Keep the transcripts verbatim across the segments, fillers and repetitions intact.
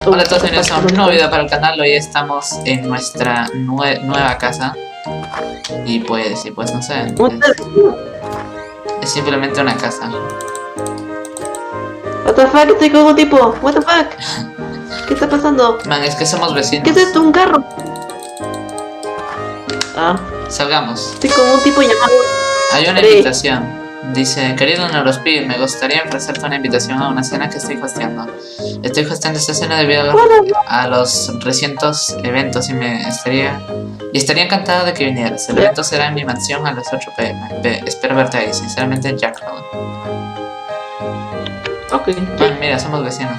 Hola a todos, bienvenidos a un nuevo video para el canal. Hoy estamos en nuestra nue nueva casa. Y pues, y pues no sé, es, es simplemente una casa. What the fuck, estoy como tipo, what the fuck. ¿Qué está pasando? Man, es que somos vecinos. ¿Qué es esto? ¿Un carro? Ah, Salgamos. estoy como un tipo llamado... Hay una Sí. invitación. Dice, querido Neurospeed, me gustaría ofrecerte una invitación a una cena que estoy hosteando. Estoy hosteando esta cena debido a los, a los recientes eventos y me estaría y estaría encantado de que vinieras. El evento será en mi mansión a las ocho p m Ve, espero verte ahí, sinceramente, Jack Nolan. Ok. Man, mira, somos vecinos.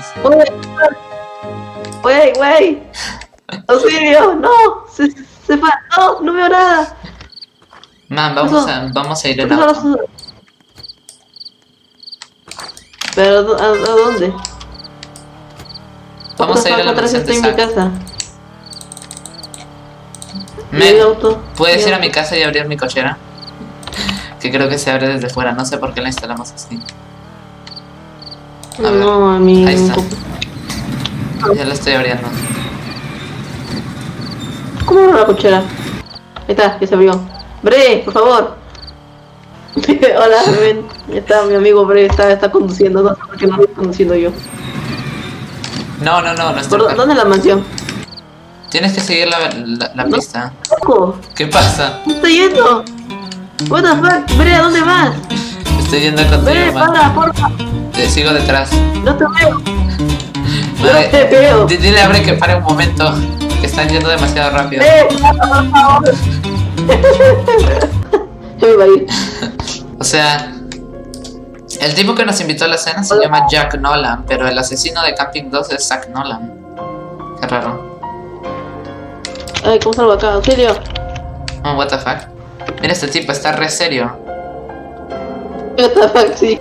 Wey, wey. Auxilio, no. Se, se fue. No, no veo nada. Man, vamos a, vamos a ir en ¿Qué auto. pasó? ¿Pero a, a dónde? Vamos a ir a la Otra vez mansión de estoy en mi Zack. casa. Men, ¿Y el auto? ¿puedes ¿Y ir a el mi auto? casa y abrir mi cochera? Que creo que se abre desde fuera, no sé por qué la instalamos así. A ver, No, a mí. ahí está. Ya la estoy abriendo. ¿Cómo abro la cochera? Ahí está, que se abrió. Bre, por favor. Hola, ven. Está mi amigo Bre, está, está conduciendo. No sé por qué no estoy conduciendo yo. No, no, no, no estoy. ¿Por dónde es la mansión? Tienes que seguir la, la, la No. pista. ¡Loco! ¿Qué pasa? ¿Dónde estoy yendo? What the fuck? Bre, ¿a dónde vas? Estoy yendo contigo, Bre, man. para, porfa. Te sigo detrás. No te veo. No Vale, te veo. di- Dile a Abre que pare un momento. Que están yendo demasiado rápido. Bre, para, por favor. Yo me iba a ir. O sea, el tipo que nos invitó a la cena se Hola. llama Jack Nolan, pero el asesino de Camping dos es Zack Nolan. Qué raro. Ay, ¿cómo salgo acá? Auxilio. Oh, what the fuck. Mira, este tipo está re serio. What the fuck, sí.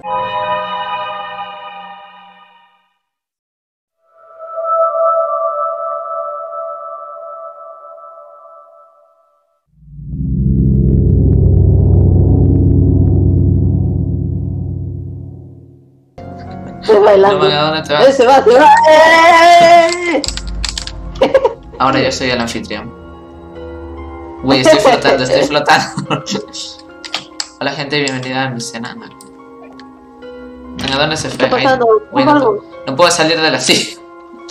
Estoy No, bailando. man, ¿a dónde te Eh, vas? se va, se va. ¡Eh! Ahora yo soy el anfitrión. Uy, estoy flotando, estoy flotando. Hola gente, bienvenida a mi cena. Man, ¿a dónde se fue? ¿Qué está Ay, pasando? uy, ¿Qué no, pasó? puedo- no puedo salir de la silla.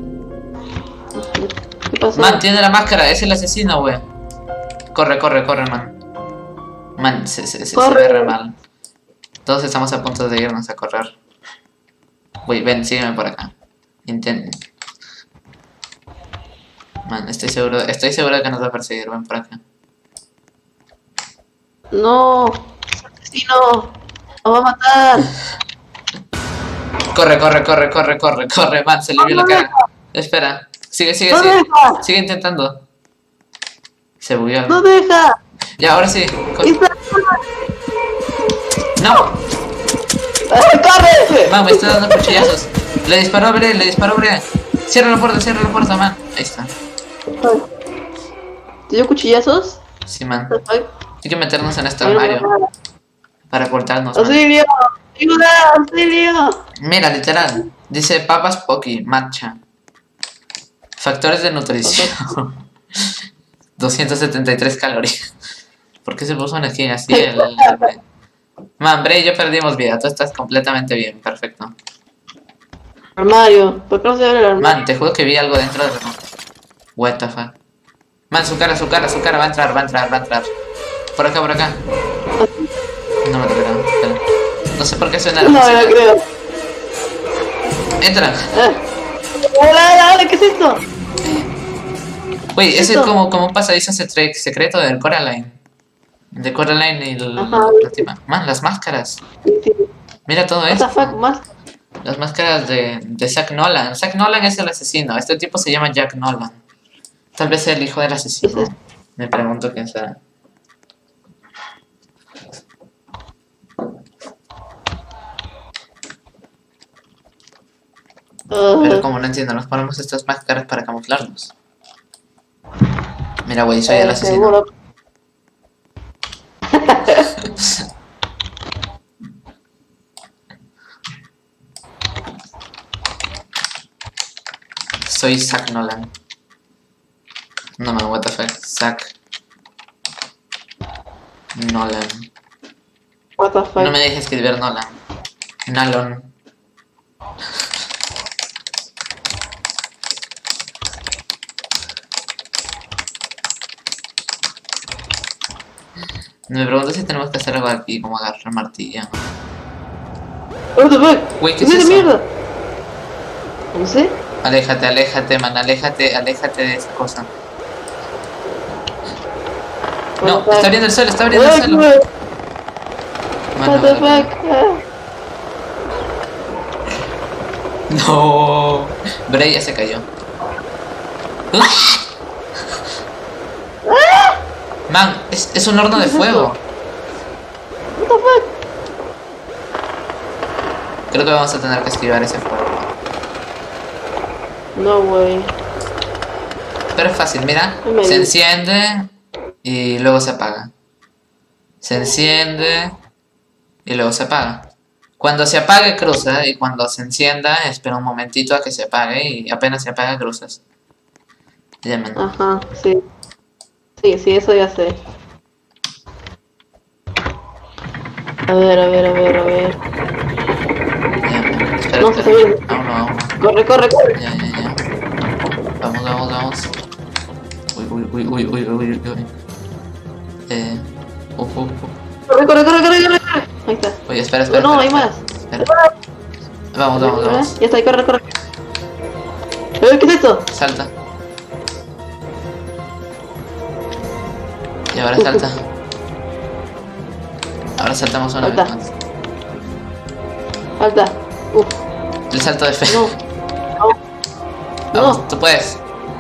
¿Qué pasó? Man, tiene la máscara, es el asesino, wey. Corre, corre, corre, man. Man, se, se, se, se Corre. ve re mal. Todos estamos a punto de irnos a correr. Uy, ven, sígueme por acá. Intenten. Man, estoy seguro, estoy seguro de que nos va a perseguir, ven por acá. No. Asesino. Nos va a matar. Corre, corre, corre, corre, corre, corre, man, se le vio la cara. Espera, sigue, sigue, No sigue. deja. Sigue intentando. Se bugueó. No deja. Ya, ahora sí. co- Está- ¡No! ¡Ay, corre! Man, me está dando cuchillazos. Le disparó a Bre, le disparó a Bre. Cierra la puerta, cierra la puerta, man. Ahí está. ¿Te dio cuchillazos? Sí, man. What the fuck? Hay que meternos en este Ay, no veo armario nada. para ocultarnos, man. ¡Auxilio! ¡Ayuda! ¡Auxilio! Mira, literal. Dice papas poki, matcha. Factores de nutrición. doscientas setenta y tres calorías. ¿Por qué se puso una skin así? El, el- el- Man, Bre y yo perdimos vida. Tú estás completamente bien. Perfecto. Armario. ¿Por qué no se abre el armario? Man, te juro que vi algo dentro del... What the fuck. Man, su cara, su cara, su cara. Va a entrar, va a entrar, va a entrar. Por acá, por acá. No me lo creo. Espera. No sé por qué suena la No, no música. creo. Entra. Ah. ¡Hola, hola! ¿Qué es esto? Uy, ¿Qué es ese es esto? como, como un pasadizo secre- secreto del Coraline. De Coraline y el, Ajá. la tipa. Man, las máscaras. Sí, sí. Mira todo What the esto. fuck, más. Las máscaras de, de Zack Nolan. Zack Nolan es el asesino. Este tipo se llama Jack Nolan. Tal vez sea el hijo del asesino. Me pregunto quién será. Pero Uh, como no entiendo, nos ponemos estas máscaras para camuflarnos. Mira, güey, soy el eh, asesino. seguro. Soy Zack Nolan. No man, what the fuck. Zack Nolan. What the fuck. No me dejes escribir Nolan. Nalon. Me pregunto si tenemos que hacer algo aquí, como agarrar martillo. What the fuck. Güey, ¿qué es es esa eso? mierda? No sé. Aléjate, aléjate, man, aléjate, aléjate de esa cosa. No, What the está fuck. abriendo el suelo, está abriendo el What suelo. the Mano, fuck. vale. No, Bray ya se cayó. ¡Uh! Man, es, es un horno de ¿Qué es fuego. What the fuck. Creo que vamos a tener que esquivar ese fuego. No, güey. Pero es fácil, mira. No me Se digas. enciende y luego se apaga. Se enciende y luego se apaga. Cuando se apague cruza y cuando se encienda espera un momentito a que se apague y apenas se apaga cruzas. Ya, man. Ajá, sí. Sí, sí, eso ya sé. A ver, a ver, a ver, a ver. Ya, man. Espera, No, se está espera. viendo. Aún no, aún no. Corre, corre, corre. Ya, ya, ya. Vamos, vamos, vamos. Uy, uy, uy, uy, uy, uy, uy, uy. Eh. Uh, uh, uh. Corre, corre, corre, corre, corre, corre. Ahí está. Oye, espera, espera. No, no, espera, hay espera. más. Espera. Vamos, vamos, vamos. Ya está, ahí, corre, corre. Eh, ¿qué es esto? Salta. Y ahora salta. Ahora saltamos una Salta. vez más. Falta. Uf, El salto de fe. no. No. Vamos, No. tú puedes.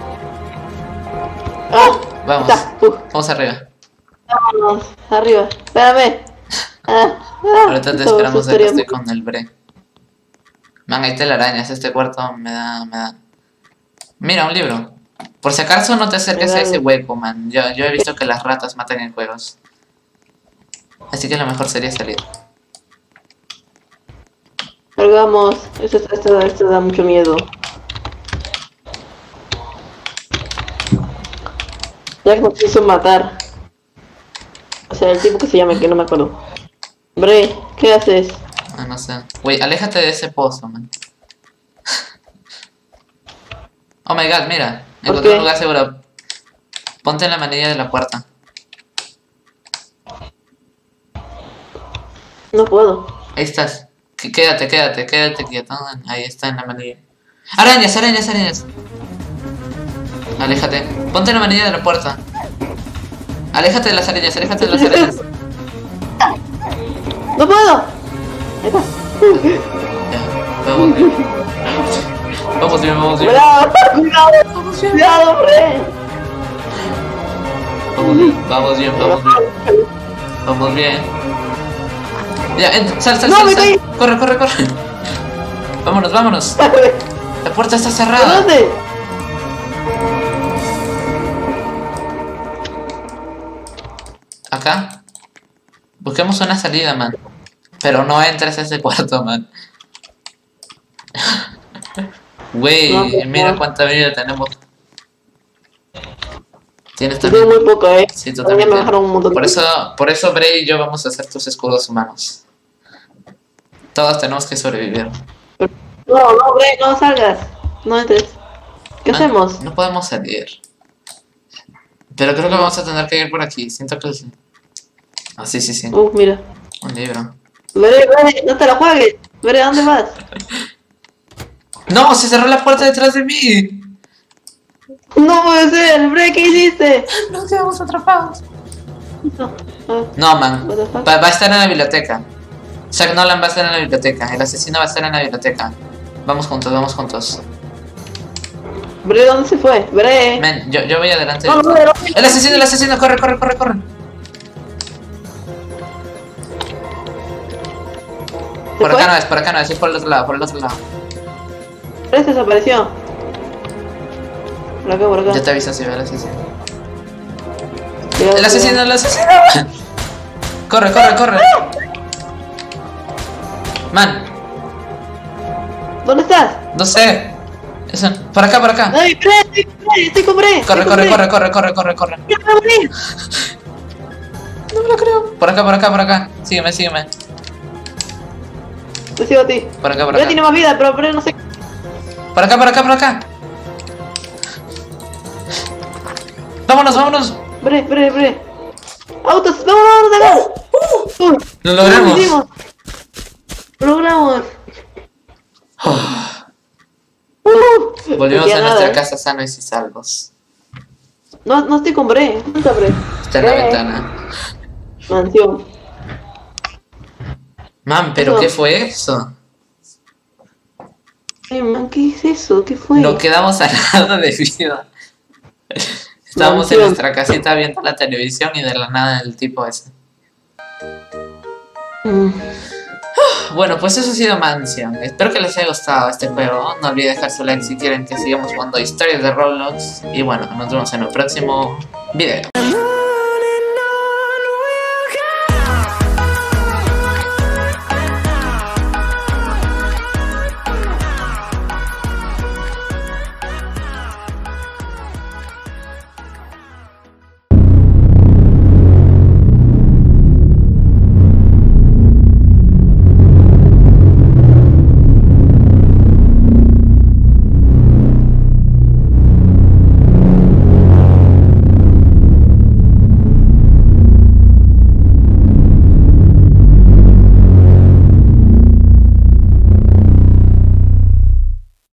Ah, Vamos. está. Uf, Vamos arriba. vámonos. Arriba. Espérame. Ah, ah. Ahorita te Eso esperamos acá, asustaría estoy mucho. con el bre. Man, hay telarañas. Este cuarto me da, me da. Mira, un libro. Por si acaso no te acerques a ese hueco, man. Yo, yo he visto que las ratas matan en juegos. Así que lo mejor sería salir. Salgamos. Esto, esto, esto da mucho miedo. Ya que nos hizo matar. O sea, el tipo que se llama, que no me acuerdo. Bre, ¿qué haces? Ah, no sé. Wey, aléjate de ese pozo, man. Oh my god, mira. ¿Por Encontré qué? un lugar seguro. Ponte en la manilla de la puerta. No puedo. Ahí estás. Qu- Quédate, quédate, quédate quieto. Ahí está en la manilla. Arañas, arañas, arañas. Aléjate. Ponte en la manilla de la puerta. Aléjate de las arañas, aléjate de las arañas. ¡No puedo! Ahí está. Ya, vamos bien. Vamos bien, vamos bien. ¡Cuidado! ¡Cuidado! ¡Cuidado, Bre! Vamos bien, vamos bien, vamos bien. Vamos bien. Ya, en- sal, sal, No, sal, me sal. caí. Corre, corre, corre. Vámonos, vámonos. La puerta está cerrada. ¿Dónde? Acá. Busquemos una salida, man. Pero no entres a ese cuarto, man. Güey, No, pues, mira no. cuánta vida tenemos. Tienes Tengo también. muy poca, eh. Sí, tú Todavía también. me tienes. bajaron un montón. Por eso, por eso Bray y yo vamos a hacer tus escudos humanos. Todos tenemos que sobrevivir. No, no, Bre, no salgas. No entres. ¿Qué Man, hacemos? No podemos salir. Pero creo que vamos a tener que ir por aquí. Siento que... Ah, sí, sí, sí. Uh, mira. Un libro. Bre, Bre, no te la juegues. Bre, ¿a dónde vas? ¡No! ¡Se cerró la puerta detrás de mí! No puede ser. Bre, ¿qué hiciste? Nos quedamos atrapados. No. Ah, No, man. what the fuck? Va, va a estar en la biblioteca. Zack Nolan va a estar en la biblioteca. El asesino va a estar en la biblioteca. Vamos juntos, vamos juntos. Bre, ¿dónde se fue? Bre. Men, yo, yo voy adelante. No, no, no, no. ¡El asesino, el asesino! ¡Corre, corre, corre, corre! ¿Se Por fue? acá no es, por acá no es, es por el otro lado, por el otro lado. Bre se desapareció. Por acá, por acá. Yo te aviso si veo el asesino. Cuidado, ¡El asesino, cuidado. el asesino! ¡Corre, corre, corre! Man, ¿Dónde estás? no sé. Eso, por acá, por acá. ¡Ay, Bre! ¡Estoy con Bre! ¡Estoy con Bre! Corre, corre, corre, corre, corre, corre, corre. ¡Ya me voy a morir! No me lo creo. Por acá, por acá, por acá. Sígueme, sígueme. Te sigo a ti. Por acá, por Ya acá. tiene más vida, pero Bre no sé. Por acá, por acá, por acá. Vámonos, vámonos. Bre, Bre, Bre. ¡Autos! ¡Vamos, vamos, vamos! Uh, Lo logramos. Lo hicimos. Lo logramos. Uh, Volvimos no a queda nuestra nada, casa sanos y salvos. ¿eh? No, no estoy con Bre. ¿Dónde está Bre? Está en la Bre. ventana. Mansión. Man, ¿pero Eso. qué fue eso? Ay, man, ¿qué es eso? ¿Qué fue? No quedamos a nada de vida. Estábamos en Mansión. nuestra casita viendo la televisión y de la nada el tipo ese. Mm. Bueno, pues eso ha sido Mansion. Espero que les haya gustado este juego. No olviden dejar su like si quieren que sigamos jugando historias de Roblox. Y bueno, nos vemos en el próximo video.